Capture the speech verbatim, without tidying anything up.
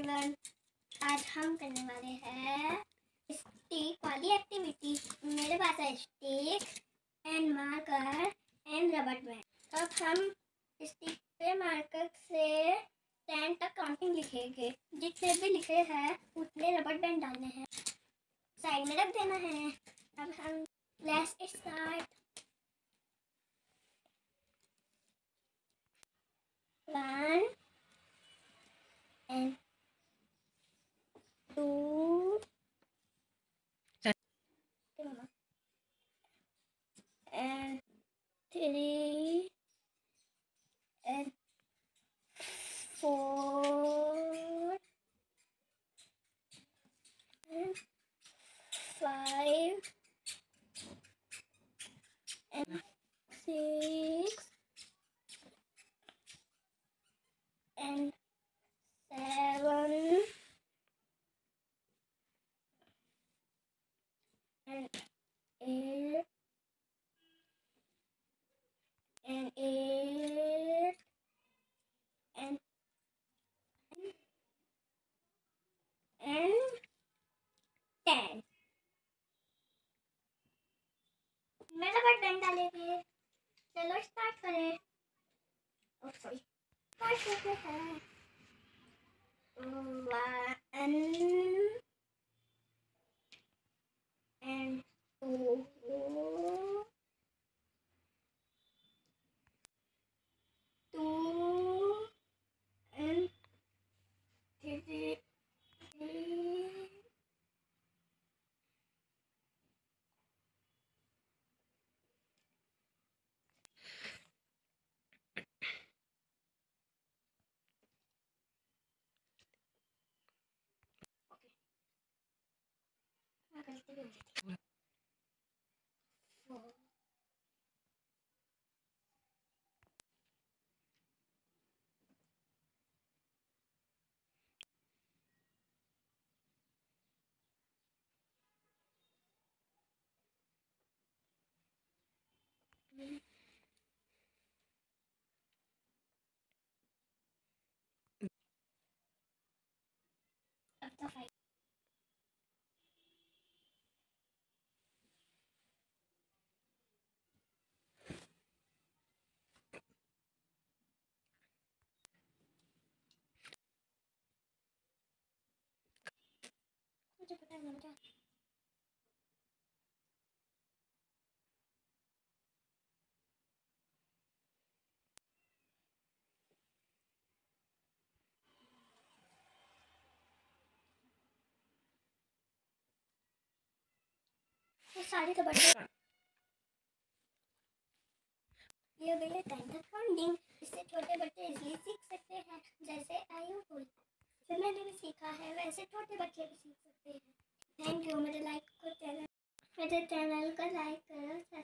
Everyone, आज हम करने वाले हैं स्टिक वाली एक्टिविटी। मेरे पास है stick and marker and rubber band. अब हम स्टिक पे मार्कर से टेन तक काउंटिंग लिखेंगे। जितने भी लिखे हैं उतने रबर बैंड डालने हैं, साइड में रख देना है। अब हम let's start. One and two and three and four and five and six and seven and eight and eight and and ten। मेरा बटन डालेंगे। चलो स्टार्ट करें। ओह सॉरी, स्टार्ट करते हैं। One and two two and three three okay four अब तो five. मुझे पता है मुझे ये सारे तो बड़े ये गई टाइम तक काउंटिंग। इससे छोटे बच्चे इजीली सीख सकते हैं, जैसे आई यू बोल फिर मैंने भी सीखा है, वैसे छोटे बच्चे भी सीख सकते हैं। Thank you. मेरे लाइक को चैनल मेरे चैनल को लाइक करो।